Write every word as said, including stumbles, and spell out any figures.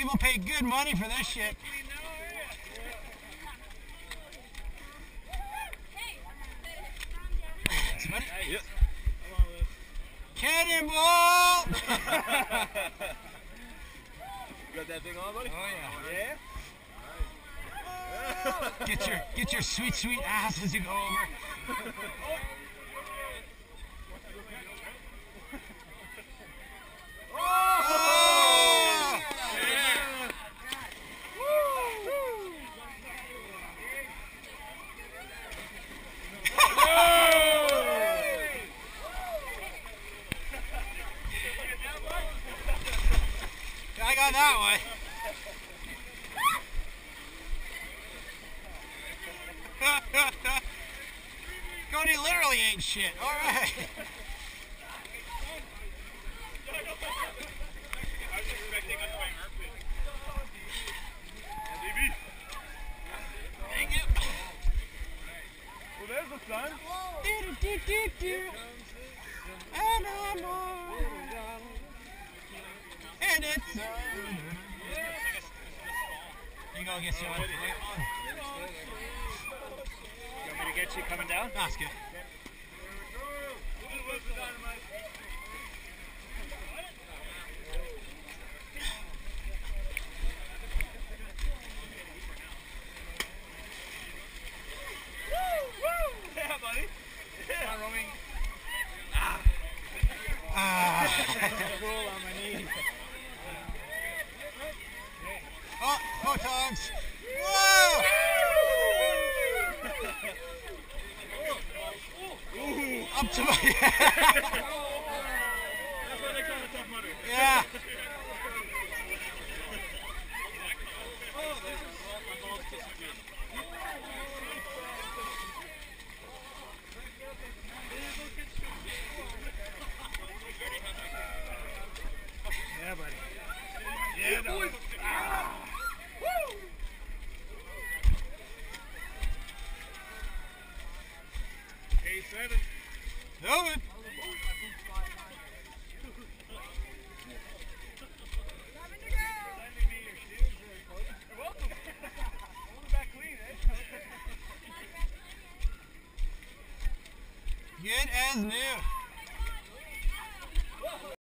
People pay good money for this shit. Somebody? Yep. Cannonball! You got that thing on, buddy? Oh yeah. Yeah? Get your get your sweet sweet ass as you go over. Oh! Yeah. I got that one. Cody literally ain't shit. All right. Thank you. Well, there's the sun. Do, do, do, do. And I'm on. And it's on. You go get some. You want me to get you coming down? That's good. Yeah, buddy. Yeah. Not roaming. Ah. Roll on my knee. Oh, four times. Whoa! Ooh. Up to my That's why they call it tough mudder. yeah. Yeah, buddy. Yeah, boys. Ah. Woo! A seven. Moving. You're welcome. Hold it back clean, eh? Good as new.